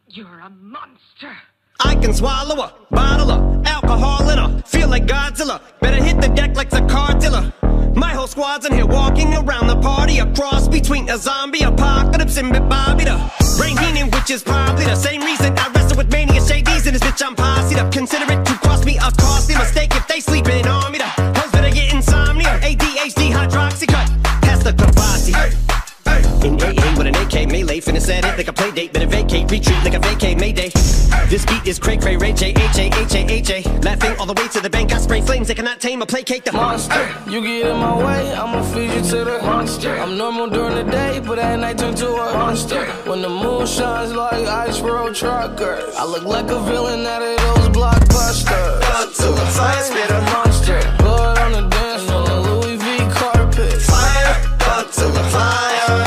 You're a monster. I can swallow a bottle of alcohol in her. Feel like Godzilla. Better hit the deck like the car dealer. My whole squad's in here walking around the party. A cross between a zombie apocalypse and Bobby the Brain Heenan, which is probably the same reason I wrestle with mania shadies. And this bitch I'm posse'd up. Consider it to cost me a costly mistake if they sleeping on me. The hoes better get insomnia. ADHD hydroxy cut. Pass the Kavasi. In AA with an AK melee, finna set it like a play date. Better vacate, retreat like a vacay mayday. This beat is cray cray, Ray J, H-A-H-A-H-A. Laughing all the way to the bank, I spray flames. They cannot tame or placate the monster. You get in my way, I'ma feed you to the monster. I'm normal during the day, but at night turn to a monster. When the moon shines like ice road truckers, I look like a villain out of those blockbusters. Gun to the fire, spit a monster. Blood on the dance floor, Louis V carpet. Fire, gun to the fire.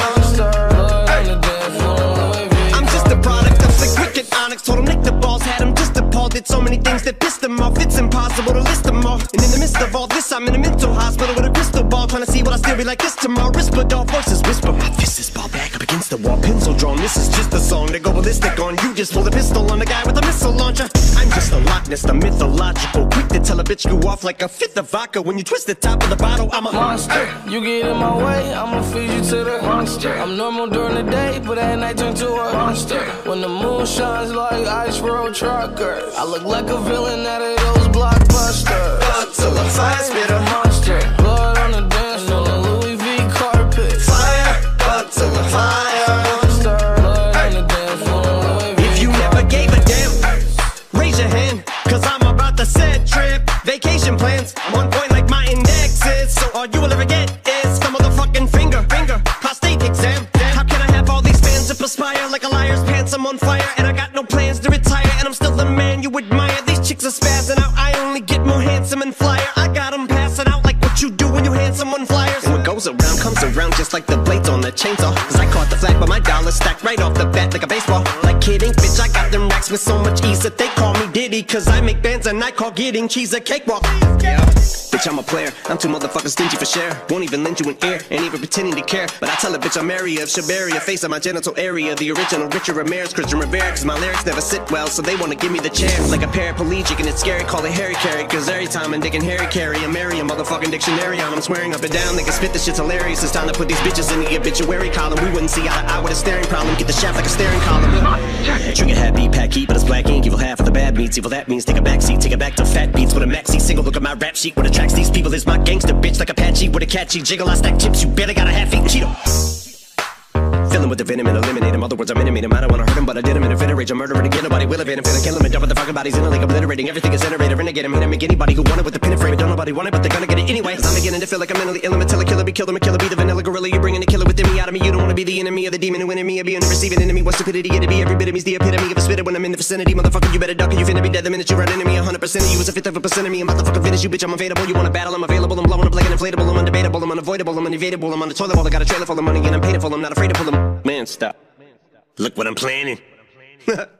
Told him nick the balls, had him just appalled. Did so many things that pissed him off. It's impossible to list them all. And in the midst of all this, I'm in a mental hospital with a crystal ball, trying to see what I still be like this tomorrow. Whisper, dog voices whisper. My fist is ball back up against the wall, pencil drawn. This is just a song to go ballistic on. You just pull the pistol on the guy with a missile launcher. I'm just a Loch Ness, the mythological. Quick to tell a bitch you off like a fifth of vodka. When you twist the top of the bottle, I'm a monster. You get in my way, I'ma feed you to the monster. I'm normal during the day, but at night turn to a monster. When the moon shines like ice road truckers, I look like a villain out of those blockbusters. Gun to the fire, spit a monster. Blood on the dance floor, Louis V carpet. Fire, gun to the fire. Monster. Blood on the dance floor, Louis V. If you never gave a damn, raise your hand, cause I'm about to set trip. Vacation plans, I'm on point like my index is. So all you will ever get is the motherfucking finger. Prostate exam. How can I have all these fans that perspire like a liar's pants? I'm on fire and I got no plans to retire. And I'm still the man you admire. These chicks are spazzing out. I only get more handsome and flyer. I got them passing out like what you do when you hand someone flyers. And what goes around comes around just like the blades on the chainsaw. Cause I caught the flag but my dollar stacked right off the bat like a baseball. Like kidding, bitch, I got them racks with so much ease that they call me Diddy. Cause I make bands and I call getting cheese a cakewalk. Yeah, bitch, I'm a player. I'm too motherfucking stingy for share. Won't even lend you an ear, ain't even pretending to care. But I tell a bitch I'm area of Shabaria, face of my genital area. The original Richard Ramirez, Christian Rivera. Cause my lyrics never sit well, so they wanna give me the chair. Like a paraplegic and it's scary, call it Harry Carry. Cause every time I'm digging Harry Carry, I'm marry a motherfucking dictionary on. I'm swearing up and down, niggas spit this shit's hilarious. It's time to put these bitches in the obituary column. We wouldn't see eye to eye with a staring problem. Get the shaft like a staring column. Trigger happy, pack heat, but it's black ink. Evil half of the bad meats, evil that means take a backseat. Take it back to fat beats with a maxi single. Look at my rap sheet, what attracts these people is my gangster bitch. Like Apache with a catchy jiggle. I stack chips, you better got a half-eaten Cheeto. Filling with the venom and eliminate him. Other words, I'm intimate him. I don't wanna hurt him, but I did him in a fit of rage. I'm murdering again, nobody will evade him. Finna kill him and dump the fucking bodies in a lake, obliterating everything is generated. Renegade him, hit him, make anybody who want it with the pin and frame. Don't nobody want it, but they're gonna get it anyway. Cause I'm beginning to feel like I'm mentally ill. I'm a killer, be killed, I'm a killer, be the vanilla gorilla. You're bringing the killer within me out of me. You don't wanna be the enemy of the demon who in me. Or be in the receiving enemy. What stupidity it'd be. Every bit of me's the epitome of a spitter when I'm in the vicinity. Motherfucker, you better duck or you finna be dead the minute you run into me. 100% of you is a fifth of a percent of me. I'm about to fucking finish you, bitch. I'm available. You wanna battle? I'm available. I'm blowing up like an inflatable. I'm undebatable. I'm unavoidable. I'm unevadable. I'm on the toilet bowl. I got a trailer full of money and I'm paid for. I'm not afraid to pull them. Man, stop. Look what I'm planning.